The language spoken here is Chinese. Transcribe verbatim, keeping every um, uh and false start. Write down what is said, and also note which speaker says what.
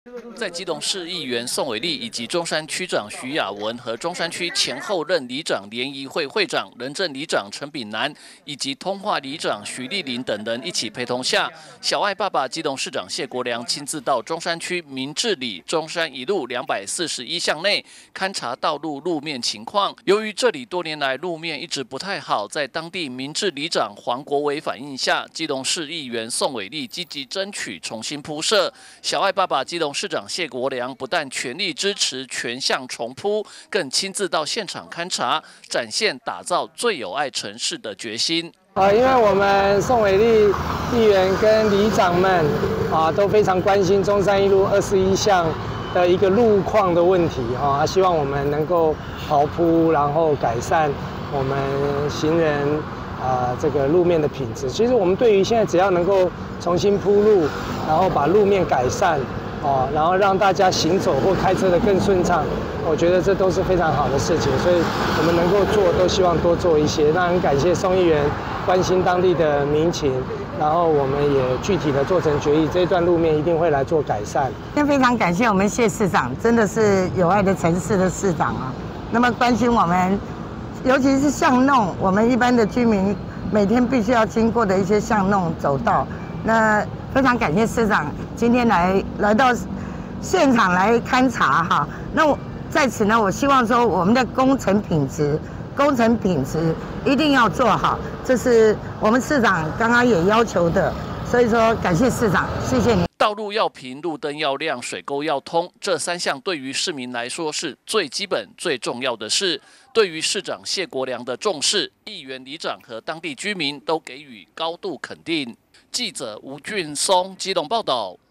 Speaker 1: 在基隆市议员宋伟立以及中山区长徐雅文和中山区前后任里长联谊会会长仁政里长陈炳南以及通化里长徐丽玲等人一起陪同下，小爱爸爸基隆市长谢国良亲自到中山区民治里中山一路两百四十一巷内勘察道路路面情况。由于这里多年来路面一直不太好，在当地民治里长黄国伟反映下，基隆市议员宋伟立积极争取重新铺设。小爱爸爸基隆市长谢国良不但全力支持全巷重铺，更亲自到现场勘察，展现打造最有爱城市的决心。
Speaker 2: 呃，因为我们宋伟立议员跟里长们啊都非常关心中山一路二十一巷的一个路况的问题哈，啊，希望我们能够好铺，然后改善我们行人啊这个路面的品质。其实我们对于现在只要能够重新铺路，然后把路面改善。哦，然后让大家行走或开车的更顺畅，我觉得这都是非常好的事情，所以我们能够做，都希望多做一些。那很感谢宋议员关心当地的民情，然后我们也具体的做成决议，这一段路面一定会来做改善。
Speaker 3: 今天非常感谢我们谢市长，真的是有爱的城市的市长啊，那么关心我们，尤其是巷弄，我们一般的居民每天必须要经过的一些巷弄走道，那。非常感谢市长今天来来到现场来勘察哈。那我在此呢，我希望说我们的工程品质，工程品质一定要做好，这是我们市长刚刚也要求的。所以说，感谢市长，谢谢您。
Speaker 1: 道路要平，路灯要亮，水沟要通，这三项对于市民来说是最基本、最重要的事。对于市长谢国良的重视，议员、里长和当地居民都给予高度肯定。记者吴俊松基隆报道。